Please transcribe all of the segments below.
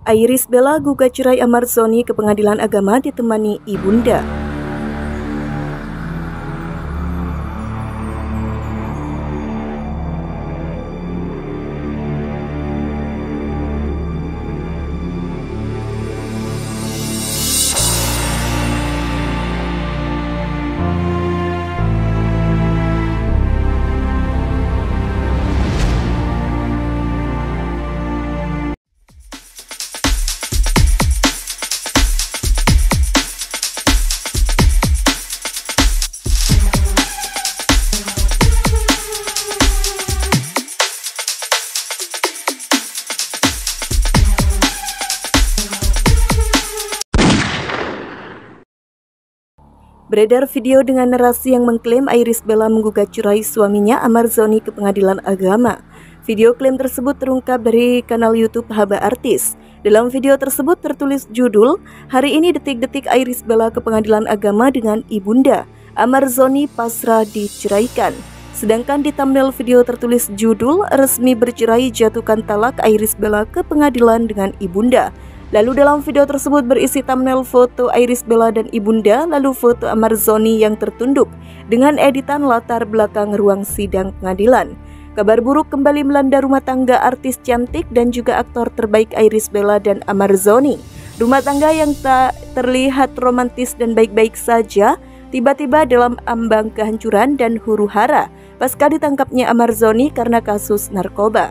Irish Bella gugat cerai Ahmad Zoni ke Pengadilan Agama ditemani ibunda. Beredar video dengan narasi yang mengklaim Irish Bella menggugat cerai suaminya Ahmad Zoni ke Pengadilan Agama. Video klaim tersebut terungkap dari kanal YouTube Haba Artis. Dalam video tersebut tertulis judul, "Hari ini detik-detik Irish Bella ke Pengadilan Agama dengan ibunda. Ahmad Zoni pasrah diceraikan." Sedangkan di thumbnail video tertulis judul, "Resmi bercerai jatuhkan talak Irish Bella ke pengadilan dengan ibunda." Lalu dalam video tersebut berisi thumbnail foto Irish Bella dan ibunda, lalu foto Ahmad Zoni yang tertunduk dengan editan latar belakang ruang sidang pengadilan. Kabar buruk kembali melanda rumah tangga artis cantik dan juga aktor terbaik Irish Bella dan Ahmad Zoni. Rumah tangga yang tak terlihat romantis dan baik-baik saja tiba-tiba dalam ambang kehancuran dan huru-hara pasca ditangkapnya Ahmad Zoni karena kasus narkoba.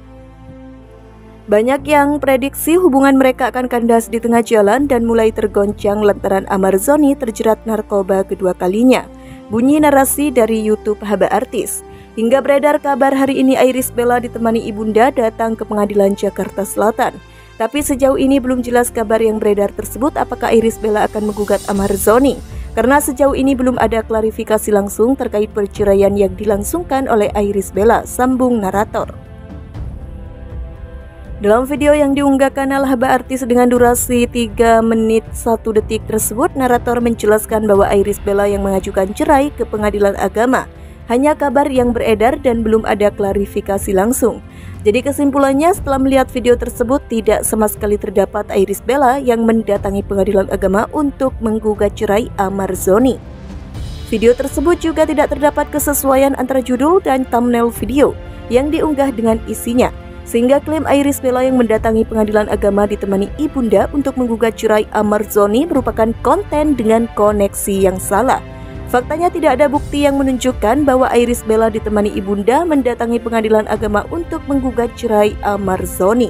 Banyak yang prediksi hubungan mereka akan kandas di tengah jalan dan mulai tergoncang lantaran Ahmad Zoni terjerat narkoba kedua kalinya. Bunyi narasi dari YouTube Haba Artis. Hingga beredar kabar hari ini Irish Bella ditemani ibunda datang ke Pengadilan Jakarta Selatan. Tapi sejauh ini belum jelas kabar yang beredar tersebut apakah Irish Bella akan menggugat Ahmad Zoni. Karena sejauh ini belum ada klarifikasi langsung terkait perceraian yang dilangsungkan oleh Irish Bella, sambung narator. Dalam video yang diunggah kanal Haba Artis dengan durasi 3 menit 1 detik tersebut, narator menjelaskan bahwa Irish Bella yang mengajukan cerai ke Pengadilan Agama. Hanya kabar yang beredar dan belum ada klarifikasi langsung. Jadi kesimpulannya setelah melihat video tersebut tidak sama sekali terdapat Irish Bella yang mendatangi Pengadilan Agama untuk menggugat cerai Ahmad Zoni. Video tersebut juga tidak terdapat kesesuaian antara judul dan thumbnail video yang diunggah dengan isinya. Sehingga klaim Irish Bella yang mendatangi Pengadilan Agama ditemani ibunda untuk menggugat cerai Ahmad Zoni merupakan konten dengan koneksi yang salah. Faktanya tidak ada bukti yang menunjukkan bahwa Irish Bella ditemani ibunda mendatangi Pengadilan Agama untuk menggugat cerai Ahmad Zoni.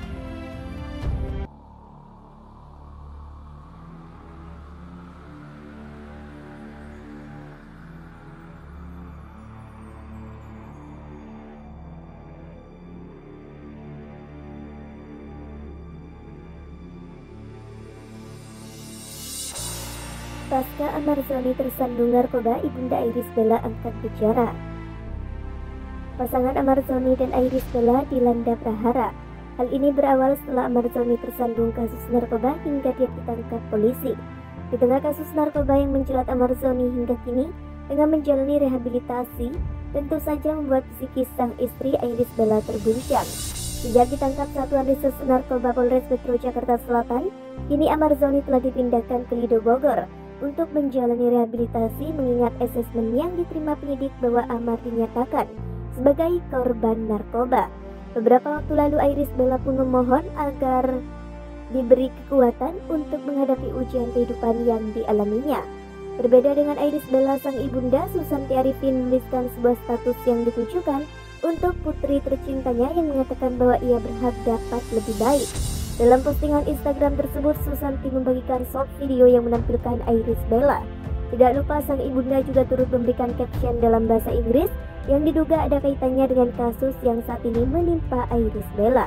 Pasca Ahmad Zoni tersandung narkoba, ibunda Irish Bella angkat bicara. Pasangan Ahmad Zoni dan Irish Bella dilanda prahara. Hal ini berawal setelah Ahmad Zoni tersandung kasus narkoba hingga dia ditangkap polisi. Di tengah kasus narkoba yang menjerat Ahmad Zoni hingga kini dengan menjalani rehabilitasi, tentu saja membuat psikis sang istri Irish Bella terguncang. Sejak ditangkap Satuan Reserse Narkoba Polres Metro Jakarta Selatan, kini Ahmad Zoni telah dipindahkan ke Lido Bogor untuk menjalani rehabilitasi mengingat asesmen yang diterima penyidik bahwa Ahmad dinyatakan sebagai korban narkoba. Beberapa waktu lalu Irish Bella pun memohon agar diberi kekuatan untuk menghadapi ujian kehidupan yang dialaminya. Berbeda dengan Irish Bella, sang ibunda Susanti Arifin menuliskan sebuah status yang ditujukan untuk putri tercintanya yang mengatakan bahwa ia berhak dapat lebih baik. Dalam postingan Instagram tersebut, Susanti membagikan short video yang menampilkan Irish Bella. Tidak lupa sang ibunda juga turut memberikan caption dalam bahasa Inggris yang diduga ada kaitannya dengan kasus yang saat ini menimpa Irish Bella.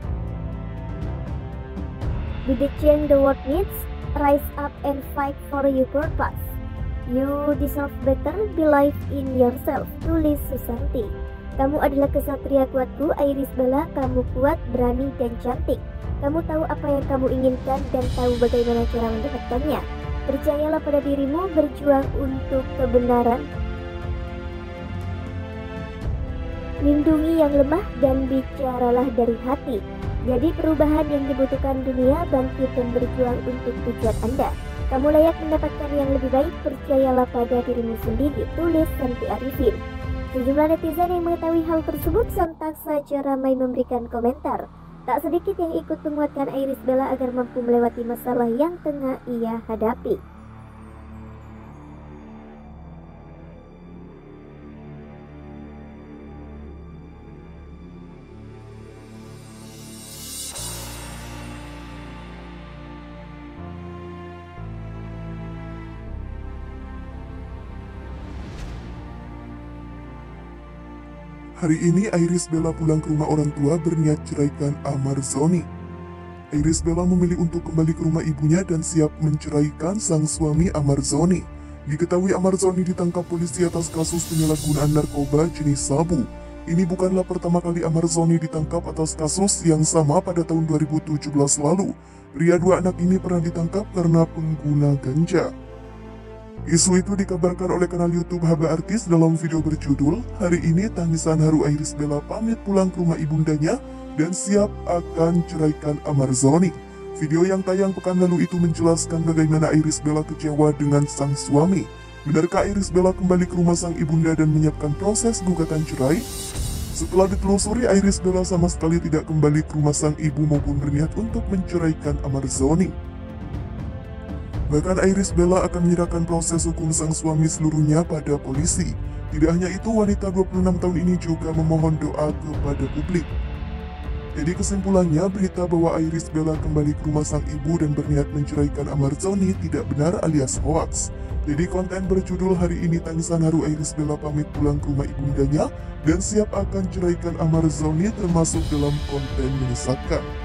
Be the change the world needs, rise up and fight for your purpose. You deserve better, believe in yourself, tulis Susanti. Kamu adalah kesatria kuatku, Irish Bella, kamu kuat, berani, dan cantik. Kamu tahu apa yang kamu inginkan dan tahu bagaimana cara mendapatkannya. Percayalah pada dirimu, berjuang untuk kebenaran. Lindungi yang lemah dan bicaralah dari hati. Jadi perubahan yang dibutuhkan dunia, bangkit dan berjuang untuk tujuan Anda. Kamu layak mendapatkan yang lebih baik, percayalah pada dirimu sendiri, tulis Santi Arifin. Sejumlah netizen yang mengetahui hal tersebut sontak saja ramai memberikan komentar. Tak sedikit yang ikut menguatkan Iris Bella agar mampu melewati masalah yang tengah ia hadapi. Hari ini Iris Bella pulang ke rumah orang tua berniat ceraikan Amarzoni. Iris Bella memilih untuk kembali ke rumah ibunya dan siap menceraikan sang suami Amarzoni. Diketahui Amarzoni ditangkap polisi atas kasus penyalahgunaan narkoba jenis sabu. Ini bukanlah pertama kali Amarzoni ditangkap atas kasus yang sama pada tahun 2017 lalu. Pria 2 anak ini pernah ditangkap karena pengguna ganja. Isu itu dikabarkan oleh kanal YouTube Haba Artis dalam video berjudul "Hari ini tangisan haru Iris Bella pamit pulang ke rumah ibundanya dan siap akan ceraikan Amarzoni." Video yang tayang pekan lalu itu menjelaskan bagaimana Iris Bella kecewa dengan sang suami. Benarkah Iris Bella kembali ke rumah sang ibunda dan menyiapkan proses gugatan cerai? Setelah ditelusuri, Iris Bella sama sekali tidak kembali ke rumah sang ibu maupun berniat untuk menceraikan Amarzoni. Bahkan Iris Bella akan menyerahkan proses hukum sang suami seluruhnya pada polisi. Tidak hanya itu, wanita 26 tahun ini juga memohon doa kepada publik. Jadi kesimpulannya, berita bahwa Iris Bella kembali ke rumah sang ibu dan berniat menceraikan Amarzoni tidak benar alias hoax. Jadi konten berjudul "Hari ini tangisan haru Iris Bella pamit pulang ke rumah ibundanya dan siap akan ceraikan Amarzoni" termasuk dalam konten menyesatkan.